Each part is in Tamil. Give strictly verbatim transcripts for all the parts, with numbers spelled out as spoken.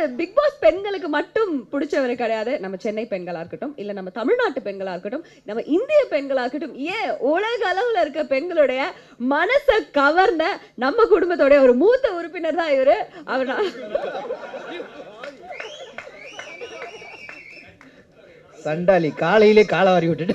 பிக் பாஸ் பெண்களுக்கு மட்டும் பிடிச்சவர் கிடையாது. நம்ம சென்னை பெண்களா இருக்கட்டும், இல்ல நம்ம தமிழ்நாட்டு பெண்களா இருக்கட்டும், நம்ம இந்திய பெண்களா இருக்கட்டும், ஏன் உலக அளவுல இருக்க பெண்களுடைய மனசை கவர்ந்த நம்ம குடும்பத்தோட ஒரு மூத்த உறுப்பினர் தான் இவரு. அவர் சண்டாளி காலையிலே காலை வாரி விட்டுட்டு.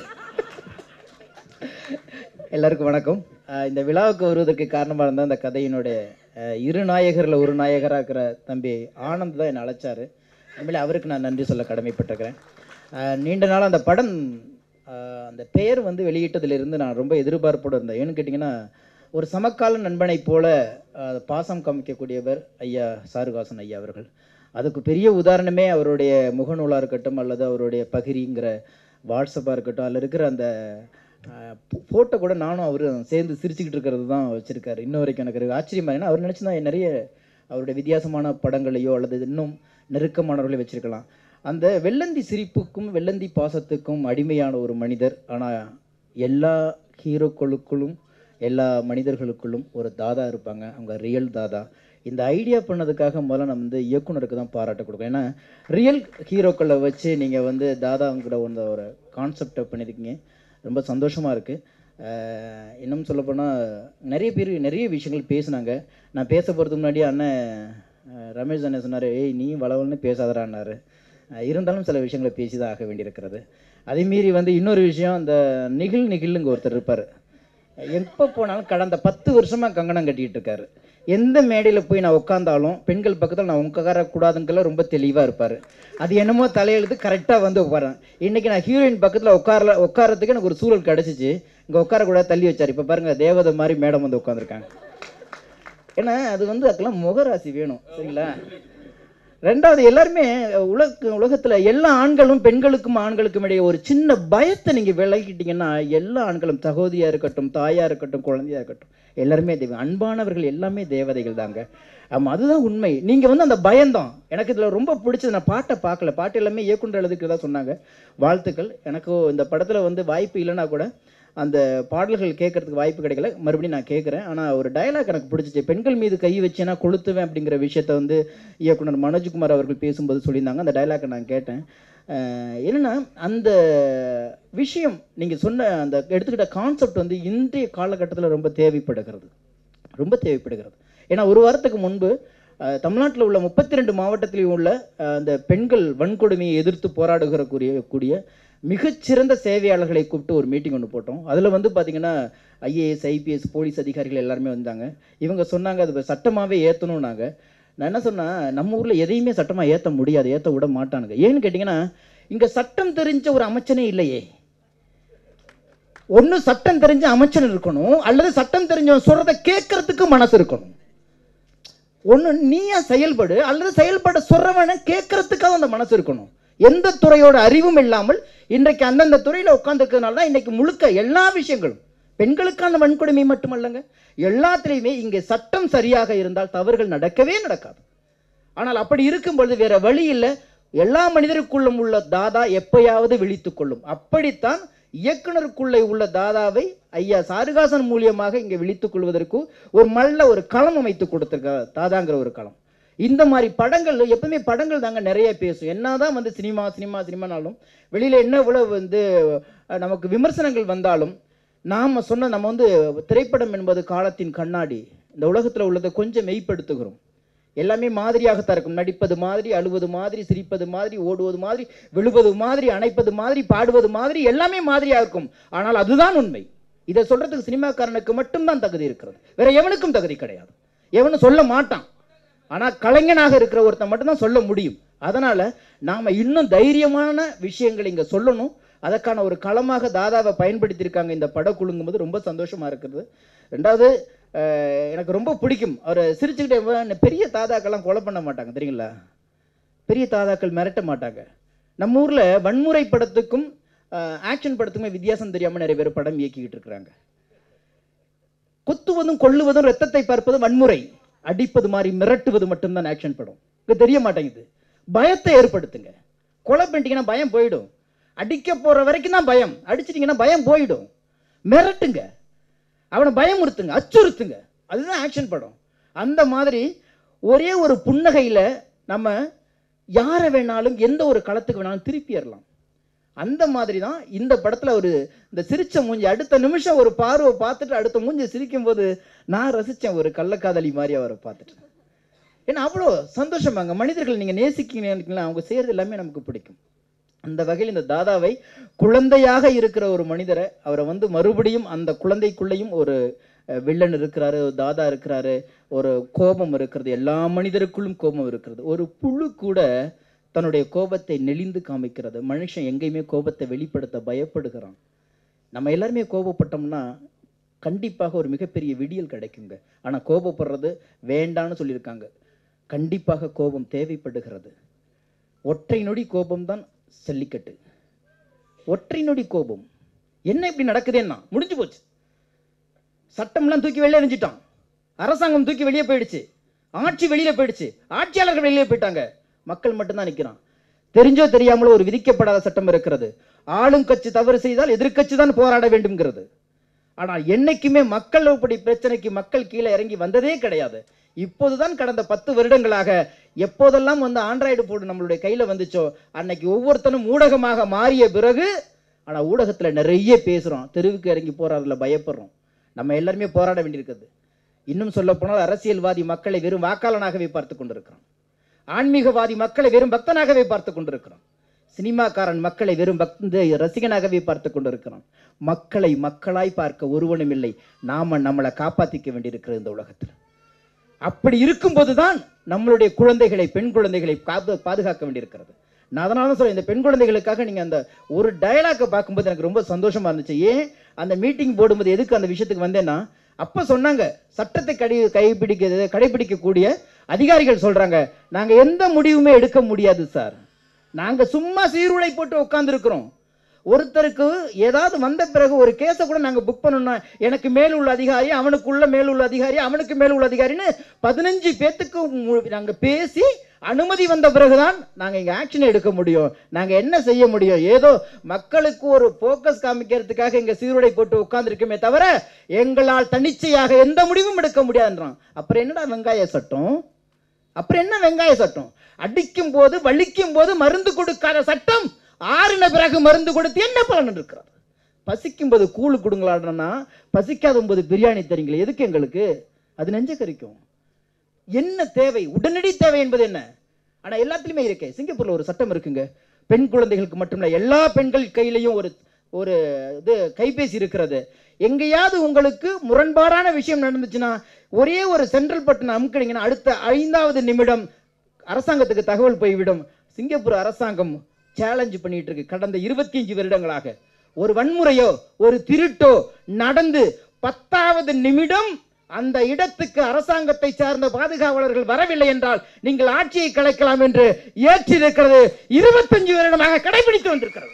எல்லாருக்கும் வணக்கம். இந்த விழாவுக்கு வருவதற்கு காரணமாக இருந்தால் அந்த கதையினுடைய இரு நாயகரில் ஒரு நாயகராக இருக்கிற தம்பி ஆனந்த் தான் என்னை அழைச்சார். உண்மையிலே அவருக்கு நான் நன்றி சொல்ல கடமைப்பட்டிருக்கிறேன். நீண்ட நாள் அந்த படம் அந்த பெயர் வந்து வெளியிட்டதிலிருந்து நான் ரொம்ப எதிர்பார்ப்போடு இருந்தேன். ஏன்னு கேட்டிங்கன்னா, ஒரு சமக்கால நண்பனை போல பாசம் காமிக்கக்கூடியவர் ஐயா சாருகாசன் ஐயா அவர்கள். அதுக்கு பெரிய உதாரணமே அவருடைய முகநூலாக இருக்கட்டும், அல்லது அவருடைய பகிரிங்கிற வாட்ஸ்அப்பாக இருக்கட்டும், அதில் இருக்கிற அந்த ஃபோட்டோ கூட நானும் அவரும் சேர்ந்து சிரிச்சுக்கிட்டு இருக்கிறது தான் வச்சுருக்காரு. இன்ன வரைக்கும் எனக்கு ஆச்சரியமாக. ஏன்னா அவர் நினச்சிதான் நிறைய அவருடைய வித்தியாசமான படங்களையோ அல்லது இன்னும் நெருக்கமானவர்களையும் வச்சுருக்கலாம். அந்த வெள்ளந்தி சிரிப்புக்கும் வெள்ளந்தி பாசத்துக்கும் அடிமையான ஒரு மனிதர். ஆனால் எல்லா ஹீரோக்களுக்குள்ளும் எல்லா மனிதர்களுக்குள்ளும் ஒரு தாதா இருப்பாங்க. அவங்க ரியல் தாதா. இந்த ஐடியா பண்ணதுக்காக முதல்ல நம்ம வந்து இயக்குனருக்கு தான் பாராட்ட கொடுக்கும். ஏன்னா ரியல் ஹீரோக்களை வச்சு நீங்கள் வந்து தாதாங்கிற ஒரு ஒரு கான்செப்டை பண்ணியிருக்கீங்க. ரொம்ப சந்தோஷமாக இருக்குது. இன்னும் சொல்லப்போனால் நிறைய பேர் நிறைய விஷயங்கள் பேசுனாங்க. நான் பேச போகிறதுக்கு முன்னாடி அண்ணன் ரமேஷ் அண்ணன் சொன்னார், ஏய் நீ வளவல்னு பேசாதடான்னாரு. இருந்தாலும் சில விஷயங்களை பேசி தான் ஆக வேண்டியிருக்கிறது. அதேமாரி வந்து இன்னொரு விஷயம், அந்த நிகில் நிகில்ங்க ஒருத்தர் இருப்பார். எப்போ போனாலும் கடந்த பத்து வருஷமாக கங்கணம் கட்டிகிட்டு இருக்காரு. எந்த மேடையில் போய் நான் உட்காந்தாலும் பெண்கள் பக்கத்தில் நான் உட்காரக்கூடாதுங்கெல்லாம் ரொம்ப தெளிவாக இருப்பார். அது என்னமோ தலையெழுத்து கரெக்டாக வந்து உட்காரேன். இன்றைக்கி நான் ஹீரோயின் பக்கத்தில் உட்காரல உட்காரத்துக்கு எனக்கு ஒரு சூழல் கிடச்சிச்சு. இங்கே உட்காரக்கூடாது தள்ளி வச்சார். இப்போ பாருங்கள், தேவதை மாதிரி மேடம் வந்து உட்காந்துருக்காங்க. ஏன்னா அது வந்து அதுக்கெல்லாம் முகராசி வேணும், சரிங்களா? ரெண்டாவது, எல்லாருமே உலக உலகத்தில் எல்லா ஆண்களும் பெண்களுக்கும் ஆண்களுக்கும் இடையே ஒரு சின்ன பயத்தை நீங்கள் விலகிட்டீங்கன்னா எல்லா ஆண்களும் சகோதரியாக இருக்கட்டும், தாயாக இருக்கட்டும், குழந்தையாக இருக்கட்டும், எல்லாருமே தெய்வம். அன்பானவர்கள் எல்லாமே தேவதைகள் தாங்க. ஆமாம், அதுதான் உண்மை. நீங்கள் வந்து அந்த பயம்தான் எனக்கு இதில் ரொம்ப பிடிச்சது. நான் பாட்டை பார்க்கல, பாட்டு எல்லாமே இயக்குனர் எழுதுக்கிறதா சொன்னாங்க. வாழ்த்துக்கள். எனக்கு இந்த படத்தில் வந்து வாய்ப்பு இல்லைன்னா கூட அந்த பாடல்கள் கேட்கறதுக்கு வாய்ப்பு கிடைக்கல. மறுபடியும் நான் கேட்குறேன். ஆனால் ஒரு டயலாக் எனக்கு பிடிச்சிச்சு. பெண்கள் மீது கை வச்சேன்னா கொளுத்துவேன் அப்படிங்கிற விஷயத்த வந்து இயக்குனர் மனோஜ்குமார் அவர்கள் பேசும்போது சொல்லியிருந்தாங்க. அந்த டயலாக்கை நான் கேட்டேன். என்னென்னா, அந்த விஷயம் நீங்கள் சொன்ன அந்த எடுத்துக்கிட்ட கான்செப்ட் வந்து இன்றைய காலகட்டத்தில் ரொம்ப தேவைப்படுகிறது, ரொம்ப தேவைப்படுகிறது. ஏன்னா ஒரு வாரத்துக்கு முன்பு தமிழ்நாட்டில் உள்ள முப்பத்தி ரெண்டு மாவட்டத்திலையும் உள்ள அந்த பெண்கள் வன்கொடுமையை எதிர்த்து போராடுகிற கூடிய கூடிய மிகச்சிறந்த சேவையாளர்களை கூப்பிட்டு ஒரு மீட்டிங் ஒன்று போட்டோம். அதில் வந்து பார்த்திங்கன்னா ஐஏஎஸ், ஐபிஎஸ், போலீஸ் அதிகாரிகள் எல்லாருமே வந்தாங்க. இவங்க சொன்னாங்க அது சட்டமாகவே ஏற்றணும்னாங்க. நான் என்ன சொன்னேன், நம்ம ஊரில் எதையுமே சட்டமாக ஏற்ற முடியாது, ஏற்ற விட மாட்டானுங்க. ஏன்னு கேட்டிங்கன்னா, இங்கே சட்டம் தெரிஞ்ச ஒரு அமைச்சனே இல்லையே. ஒன்று சட்டம் தெரிஞ்ச அமைச்சன் இருக்கணும், அல்லது சட்டம் தெரிஞ்சவன் சொல்கிறத கேட்கறதுக்கு மனசு இருக்கணும். ஒன்று நீயா செயல்படு, அல்லது செயல்பட சொல்கிறவன கேட்கறதுக்காக அந்த மனசு இருக்கணும். எந்த துறையோட அறிவும் இல்லாமல் இன்றைக்கு அந்தந்த துறையில் உட்காந்துருக்கிறதுனால தான் இன்றைக்கு முழுக்க எல்லா விஷயங்களும் பெண்களுக்கான வன்கொடுமை மட்டுமல்லங்க, எல்லாத்துலேயுமே இங்கே சட்டம் சரியாக இருந்தால் தவறுகள் நடக்கவே நடக்காது. ஆனால் அப்படி இருக்கும்பொழுது வேற வழி இல்லை. எல்லா மனிதருக்குள்ளும் உள்ள தாதா எப்பயாவது விழித்துக் கொள்ளும். அப்படித்தான் இயக்குனருக்குள்ளே உள்ள தாதாவை ஐயா சாருகாசன் மூலியமாக இங்கே விழித்துக் கொள்வதற்கு ஒரு நல்ல ஒரு களம் அமைத்து கொடுத்திருக்கார். தாதாங்கிற ஒரு களம். இந்த மாதிரி படங்கள் எப்பவுமே படங்கள் தாங்க நிறைய பேசும். என்னதான் வந்து சினிமா சினிமா சினிமானாலும் வெளியில் என்ன இவ்வளவு வந்து நமக்கு விமர்சனங்கள் வந்தாலும் நாம் சொன்ன நம்ம வந்து திரைப்படம் என்பது காலத்தின் கண்ணாடி. இந்த உலகத்தில் உள்ளதை கொஞ்சம் மெய்ப்படுத்துகிறோம். எல்லாமே மாதிரியாகத்தான் இருக்கும். நடிப்பது மாதிரி, அழுவது மாதிரி, சிரிப்பது மாதிரி, ஓடுவது மாதிரி, விழுவது மாதிரி, அணைப்பது மாதிரி, பாடுவது மாதிரி, எல்லாமே மாதிரியாக இருக்கும். ஆனால் அதுதான் உண்மை. இதை சொல்றதுக்கு சினிமாக்காரனுக்கு மட்டும்தான் தகுதி இருக்கிறது, வேற எவனுக்கும் தகுதி கிடையாது. எவனும் சொல்ல மாட்டான். ஆனால் கலைஞனாக இருக்கிற ஒருத்தன் மட்டும்தான் சொல்ல முடியும். அதனால நாம இன்னும் தைரியமான விஷயங்களை இங்கே சொல்லணும். அதற்கான ஒரு களமாக தாதாவை பயன்படுத்தியிருக்காங்க இந்த படக்குழுங்கும் போது ரொம்ப சந்தோஷமா இருக்குது. ரெண்டாவது, எனக்கு ரொம்ப பிடிக்கும், அவர் சிரிச்சுக்கிட்டே பெரிய தாதாக்கெல்லாம் கொலை பண்ண மாட்டாங்க தெரியுங்களா? பெரிய தாதாக்கள் மிரட்ட மாட்டாங்க. நம்ம ஊரில் வன்முறை படத்துக்கும் ஆக்ஷன் படத்துக்குமே வித்தியாசம் தெரியாமல் நிறைய பேர் படம் இயக்கிக்கிட்டு இருக்கிறாங்க. கொத்துவதும் கொல்லுவதும் ரத்தத்தை பார்ப்பதும் வன்முறை, அடிப்பது மாதிரி மிரட்டுவது மட்டும்தான் ஆக்ஷன் படம். இது தெரிய மாட்டேங்குது. பயத்தை ஏற்படுத்துங்க. கொலை பண்ணிட்டீங்கன்னா பயம் போயிடும். அடிக்க போற வரைக்கும் தான் பயம், அடிச்சிட்டீங்கன்னா பயம் போயிடும். மிரட்டுங்க, அவனை பயமுறுத்துங்க, அச்சுறுத்துங்க. அதுதான் ஆக்ஷன் படம். அந்த மாதிரி ஒரே ஒரு புன்னகையில் நம்ம யாரை வேணாலும் எந்த ஒரு களத்துக்கு வேணாலும் திருப்பிடலாம். அந்த மாதிரி தான் இந்த படத்துல ஒரு இந்த சிரிச்ச மூஞ்சி அடுத்த நிமிஷம் ஒரு பார்வை பார்த்துட்டு அடுத்த மூஞ்சி சிரிக்கும் போது நான் ரசிச்சேன், ஒரு கள்ளக்காதலி மாதிரி அவரை பார்த்துட்டு. ஏன்னா அவ்வளோ சந்தோஷமாங்க. மனிதர்கள் நீங்க நேசிக்கிறீங்களா, அவங்க செய்யறது எல்லாமே நமக்கு பிடிக்கும். அந்த வகையில் இந்த தாதாவை குழந்தையாக இருக்கிற ஒரு மனிதரை அவரை வந்து மறுபடியும் அந்த குழந்தைக்குள்ளேயும் ஒரு வில்லன் இருக்கிறாரு, தாதா இருக்கிறாரு, ஒரு கோபம் இருக்கிறது, எல்லா மனிதருக்குள்ளும் கோபம் இருக்கிறது. ஒரு புழு கூட தன்னுடைய கோபத்தை நெளிந்து காமிக்கிறது. மனுஷன் எங்கேயுமே கோபத்தை வெளிப்படுத்த பயப்படுகிறான். நம்ம எல்லாருமே கோபப்பட்டோம்னா கண்டிப்பாக ஒரு மிகப்பெரிய விடியல் கிடைக்குங்க. ஆனால் கோபப்படுறது வேண்டான்னு சொல்லியிருக்காங்க. கண்டிப்பாக கோபம் தேவைப்படுகிறது. ஒற்றை நொடி கோபம்தான் செல்லிக்கட்டு. ஒற்றை நொடி கோபம் என்ன இப்படி நடக்குதுன்னா முடிஞ்சு போச்சு. சட்டம்லாம் தூக்கி வெளியே எறிஞ்சிட்டான், அரசாங்கம் தூக்கி வெளியே போயிடுச்சு, ஆட்சி வெளியில போயிடுச்சு, ஆட்சியாளர்கள் வெளியே போயிட்டாங்க, மக்கள் மட்டும்தான் நிற்கிறான். தெரிஞ்சோ தெரியாமலோ ஒரு விதிக்கப்படாத சட்டம் இருக்கிறது. ஆளும் கட்சி தவறு செய்தால் எதிர்கட்சி தான் போராட வேண்டும்ங்கிறது. ஆனால் என்னைக்குமே மக்கள் இப்படி பிரச்சனைக்கு மக்கள் கீழே இறங்கி வந்ததே கிடையாது. இப்போதுதான் கடந்த பத்து வருடங்களாக எப்போதெல்லாம் வந்து ஆண்ட்ராய்டு போர்டு நம்மளுடைய கையில வந்துச்சோ அன்னைக்கு ஒவ்வொருத்தனும் ஊடகமாக மாறிய பிறகு, ஆனா ஊடகத்துல நிறைய பேசுறோம், தெருவுக்கு இறங்கி போராடல பயப்படுறோம். நம்ம எல்லாருமே போராட வேண்டியிருக்கிறது. இன்னும் சொல்ல போனால் அரசியல்வாதி மக்களை வெறும் வாக்காளனாகவே பார்த்து கொண்டிருக்கிறோம். ஆன்மீகவாதி மக்களை வெறும் பக்தனாகவே பார்த்து கொண்டிருக்கிறோம். சினிமாக்காரன் மக்களை வெறும் பக்த ரசிகனாகவே பார்த்து கொண்டிருக்கிறோம். மக்களை மக்களாய் பார்க்க ஒருவனும் இல்லை. நாம நம்மளை காப்பாற்றிக்க வேண்டியிருக்கிறது இந்த உலகத்தில். அப்படி இருக்கும்போதுதான் நம்மளுடைய குழந்தைகளை, பெண் குழந்தைகளை பாதுகாக்க வேண்டியிருக்கிறது. நான் அதனால தான் சொல்றேன், இந்த பெண் குழந்தைகளுக்காக நீங்க அந்த ஒரு டயலாக்கை பார்க்கும்போது எனக்கு ரொம்ப சந்தோஷமா இருந்துச்சு. ஏன் அந்த மீட்டிங் போடும்போது எதுக்கு அந்த விஷயத்துக்கு வந்தேன்னா, அப்ப சொன்னாங்க சட்டத்தை கடை கைப்பிடிக்க கடைபிடிக்கக்கூடிய அதிகாரிகள் சொல்றாங்க, நாங்க எந்த முடிவுமே எடுக்க முடியாது சார், நாங்க சும்மா சீருளை போட்டு உட்கார்ந்து இருக்கிறோம். ஒருத்தருக்கு ஏதாவது வந்த பிறகு ஒரு கேஸை கூட நாங்க புக் பண்ணணும்னா எனக்கு மேல் உள்ள அதிகாரி, அவனுக்குள்ள மேல் உள்ள அதிகாரி, அவனுக்கு மேல் உள்ள அதிகாரின்னு பதினஞ்சு பேத்துக்கு நாங்க பேசி அனுமதி வந்த பிறகுதான் நாங்க இங்க ஆக்ஷன் எடுக்க முடியும். நாங்க என்ன செய்ய முடியும்? ஏதோ மக்களுக்கு ஒரு போக்கஸ் காமிக்கிறதுக்காக இங்க சீருடை போட்டு உட்கார்ந்து இருக்கமே தவிர எங்களால் தனிச்சையாக எந்த முடிவும் எடுக்க முடியாதுன்றான். அப்புறம் என்னடா வெங்காய சட்டம்? அப்புறம் என்ன வெங்காய சட்டம்? அடிக்கும் போது வலிக்கும் போது மருந்து கொடுக்காத சட்டம், ஆறின பிறகு மருந்து கொடுத்து என்ன பலன் இருக்கிறார்? பசிக்கும் போது கூழ் கொடுங்களாடனா, பசிக்காத போது பிரியாணி தரீங்களே, எதுக்கு எங்களுக்கு? அது நெஞ்ச கரிக்கும். என்ன தேவை? உடனடி தேவை என்பது என்ன? ஆனா எல்லாத்திலுமே இருக்கே. சிங்கப்பூர்ல ஒரு சட்டம் இருக்குங்க, பெண் குழந்தைகளுக்கு மட்டுமில்ல, எல்லா பெண்கள் கையிலையும் ஒரு ஒரு இது கைபேசி இருக்கிறது. எங்கேயாவது உங்களுக்கு முரண்பாடான விஷயம் நடந்துச்சுன்னா ஒரே ஒரு சென்ட்ரல் பட்டன் அமுக்கினீங்கன்னா அடுத்த ஐந்தாவது நிமிடம் அரசாங்கத்துக்கு தகவல் போய்விடும். சிங்கப்பூர் அரசாங்கம் சேலஞ்ச் பண்ணிட்டு இருக்கு. கடந்த இருபத்தி அஞ்சு வருடங்களாக ஒரு வன்முறையோ ஒரு திருட்டோ நடந்து பத்தாவது நிமிடம் அந்த இடத்துக்கு அரசாங்கத்தை சார்ந்த பாதுகாவலர்கள் வரவில்லை என்றால் நீங்கள் ஆட்சியை கலைக்கலாம் என்று ஏற்றிருக்கிறது. இருபத்தஞ்சு வருடமாக கடைபிடித்து வந்திருக்கிறது.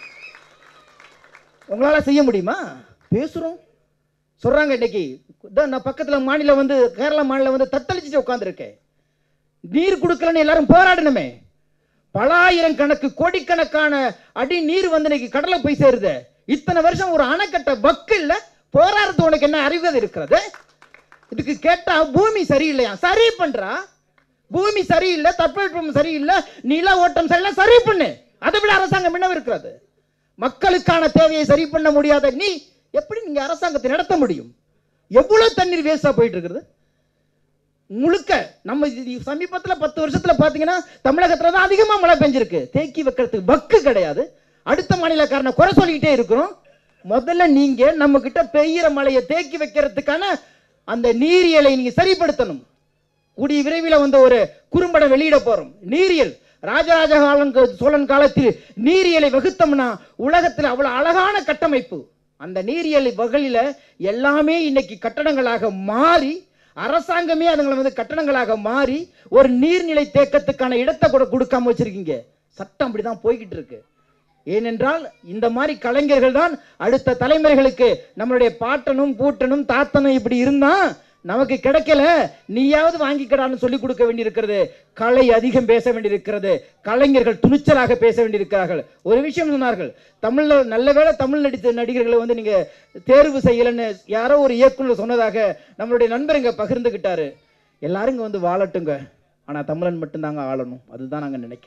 உங்களால செய்ய முடியுமா? பேசுறோம், சொல்றாங்க. இன்னைக்கு நான் பக்கத்துல மாநிலம் வந்து கேரள மாநிலம் வந்து தத்தளிச்சுட்டு உட்கார்ந்துருக்கேன். நீர் கொடுக்கலன்னு எல்லாரும் போராடணுமே. பல ஆயிரம் கணக்கு கோடிக்கணக்கான அடி நீர் வந்து இன்னைக்கு கடலை போய் சேருது. இத்தனை வருஷம் ஒரு அணைக்கட்டை பக்கு இல்ல, போராடுறது உனக்கு என்ன அறிவு இருக்கிறது? இதுக்கு கேட்டா பூமி சரியில்லையா? சரி பண்றா. பூமி சரியில்லை, தட்பவெப்பம் சரியில்லை, நில ஓட்டம் சரியில்லை, சரி பண்ணு. அதை விட அரசாங்கம் என்ன இருக்கிறது? மக்களுக்கான தேவையை சரி பண்ண முடியாத நீ எப்படி நீங்க அரசாங்கத்தை நடத்த முடியும்? எவ்வளவு தண்ணீர் வேஸ்டா போயிட்டு இருக்கிறது முழுக்க. நம்ம சமீபத்தில் பத்து வருஷத்துல பாத்தீங்கன்னா தமிழகத்துல தான் அதிகமா மழை பெஞ்சிருக்கு. தேக்கி வைக்கிறதுக்கு பக்கு கிடையாது. அடுத்த மாநிலக்காரனை குறை சொல்லிக்கிட்டே இருக்கிறோம். முதல்ல நீங்க நம்ம கிட்ட பெய்கிற மழையை தேக்கி வைக்கிறதுக்கான அந்த நீரியலை நீங்க சரிப்படுத்தணும். கூடிய விரைவில் வந்து ஒரு குறும்படம் வெளியிட போறோம். நீரியல் ராஜராஜ சோழன் காலத்தில் நீரியலை வகுத்தோம்னா உலகத்தில் அவ்வளவு அழகான கட்டமைப்பு. அந்த நீரியல் வகையில எல்லாமே இன்னைக்கு கட்டடங்களாக மாறி, அரசாங்கமே அதுங்களை வந்து கட்டடங்களாக மாறி ஒரு நீர்நிலை தேக்கத்துக்கான இடத்தை கூட கொடுக்காம வச்சிருக்கீங்க. சட்டம் அப்படிதான் போய்கிட்டு இருக்கு. ஏனென்றால் இந்த மாதிரி கலைஞர்கள் தான் அடுத்த தலைமுறைகளுக்கு நம்மளுடைய பாட்டனும் பூட்டனும் தாத்தனும் இப்படி இருந்தா நமக்கு கிடைக்கல, நீயாவது வாங்கிக்கடான்னு சொல்லி கொடுக்க வேண்டியிருக்கிறது. கலை அதிகம் பேச வேண்டியிருக்கிறது. கலைஞர்கள் துணிச்சலாக பேச வேண்டியிருக்கிறார்கள். ஒரு விஷயம் சொன்னார்கள், தமிழ்ல நல்ல வேளை தமிழ் நடித்த நடிகர்களை வந்து நீங்க தேர்வு செய்யலன்னு யாரோ ஒரு இயக்குனர் சொன்னதாக நம்மளுடைய நண்பர் இங்க பகிர்ந்துகிட்டாரு. எல்லாரும் இங்க வந்து வாழட்டுங்க, ஆனா தமிழன் மட்டும்தாங்க ஆளணும். அதுதான் நாங்க நினைக்கிறோம்.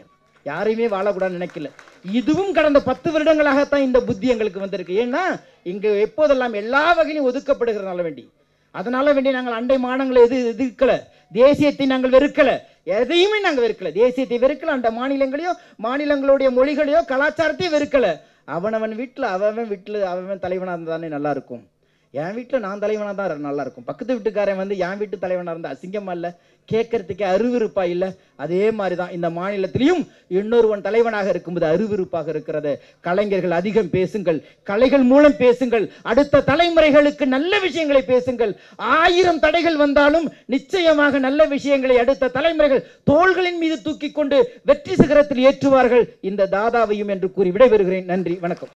யாரையுமே வாழக்கூடாதுன்னு நினைக்கல. இதுவும் கடந்த பத்து வருடங்களாகத்தான் இந்த புத்தி எங்களுக்கு வந்திருக்கு. ஏன்னா இங்கு எப்போதெல்லாம் எல்லா வகையிலும் ஒதுக்கப்படுகிறனால வேண்டி, அதனால வேண்டி நாங்கள் அண்டை மாநிலங்களை எது எதிர்க்கல, தேசியத்தை நாங்கள் வெறுக்கல, எதையுமே நாங்கள் வெறுக்கல. தேசியத்தை வெறுக்கல, அந்த மாநிலங்களையோ மாநிலங்களுடைய மொழிகளையோ கலாச்சாரத்தையும் வெறுக்கல. அவனவன் வீட்டில் அவன் வீட்டில் அவன் தலைவனாக இருந்தானே நல்லா இருக்கும். என் வீட்டில் நான் தலைவனாக தான் நல்லா இருக்கும். பக்கத்து வீட்டுக்காரன் வந்து என் வீட்டு தலைவனாக இருந்தால் அசிங்கமா இல்லை, கேட்கறதுக்கே அருவிருப்பா இல்லை. அதே மாதிரி தான் இந்த மாநிலத்திலையும் இன்னொருவன் தலைவனாக இருக்கும்போது அருவிருப்பாக இருக்கிறது. கலைஞர்கள் அதிகம் பேசுங்கள், கலைகள் மூலம் பேசுங்கள், அடுத்த தலைமுறைகளுக்கு நல்ல விஷயங்களை பேசுங்கள். ஆயிரம் தடைகள் வந்தாலும் நிச்சயமாக நல்ல விஷயங்களை அடுத்த தலைமுறைகள் தோள்களின் மீது தூக்கி கொண்டு வெற்றி சிகரத்தில் ஏற்றுவார்கள் இந்த தாதாவையும் என்று கூறி விடைபெறுகிறேன். நன்றி, வணக்கம்.